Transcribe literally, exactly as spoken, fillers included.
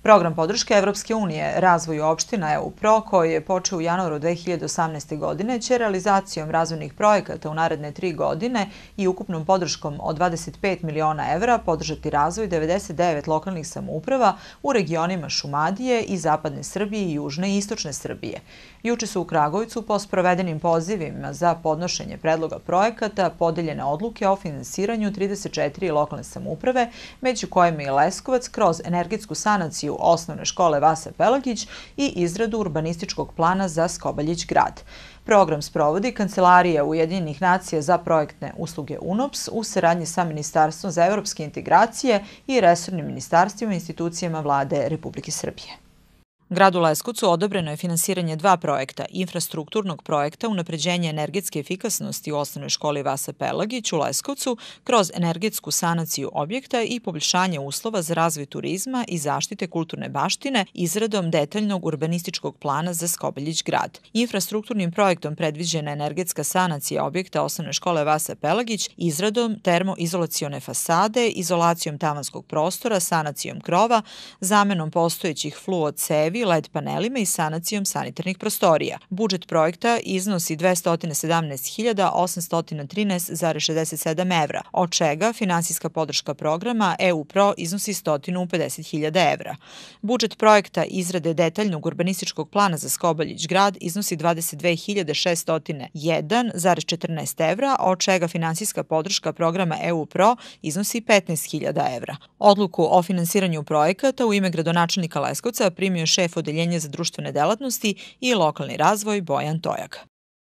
Program podrške Evropske unije razvoju opština E U P R O, koji je počeo u januaru dve hiljade osamnaeste. godine, će realizacijom razvojnih projekata u naredne tri godine i ukupnom podrškom od dvadeset pet miliona evra podržati razvoj devedeset devet lokalnih samouprava u regionima Šumadije i Zapadne Srbije i Južne i Istočne Srbije. Juče su u Kragujevcu po sprovedenim pozivima za podnošenje predloga projekata podeljene odluke o finansiranju trideset četiri lokalne samouprave, među kojima je Leskovac kroz energetsku sanaciju osnovne škole Vasa Pelagić i izradu urbanističkog plana za Skobaljić grad. Program sprovodi Kancelarija Ujedinjenih nacija za projektne usluge U N O P S u saradnji sa Ministarstvom za evropske integracije i resornim ministarstvima i institucijama Vlade Republike Srbije. Gradu Leskovcu odobreno je finansiranje dva projekta, infrastrukturnog projekta unapređenja energetske efikasnosti u osnovnoj školi Vasa Pelagić u Leskovcu kroz energetsku sanaciju objekta i poboljšanje uslova za razvoj turizma i zaštite kulturne baštine izradom detaljnog urbanističkog plana za Skobaljić grad. Infrastrukturnim projektom predviđena energetska sanacija objekta osnovne škole Vasa Pelagić izradom termoizolacione fasade, izolacijom tavanskog prostora, sanacijom krova, zamenom postojećih fluo cevi, L E D panelima i sanacijom sanitarnih prostorija. Budžet projekta iznosi dvesta sedamnaest hiljada osamsto trinaest zarez šezdeset sedam evra, od čega finansijska podrška programa E U P R O iznosi sto pedeset hiljada evra. Budžet projekta izrade detaljnog urbanističkog plana za Skobaljić grad iznosi dvadeset dve hiljade šeststo jedan zarez četrnaest evra, od čega finansijska podrška programa E U P R O iznosi petnaest hiljada evra. Odluku o finansiranju projekata u ime gradonačelnika Leskovca primio šef Odeljenja za društvene delatnosti i lokalni razvoj Bojan Tojak.